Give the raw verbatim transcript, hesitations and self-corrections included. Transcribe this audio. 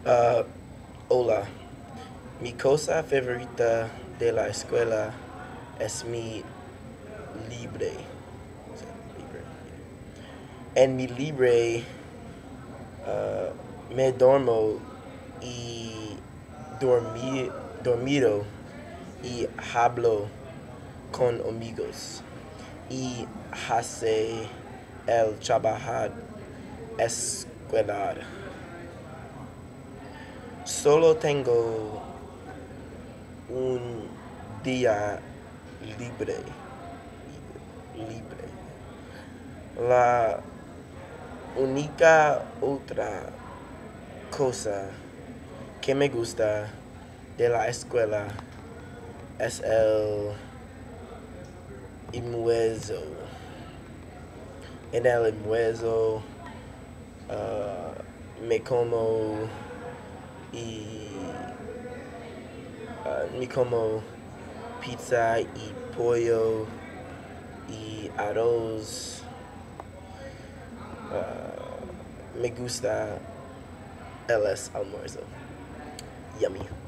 Ah, hola, mi cosa favorita de la escuela es mi libre. O sea, libre. En mi libre ah, me duermo y dormi, dormido y hablo con amigos y hace el trabajar escolar. Solo tengo un día libre. Libre. La única otra cosa que me gusta de la escuela es el almuerzo. En el almuerzo ah, me como y ah, me como pizza y pollo y arroz. Ah, me gusta el almuerzo. Yummy.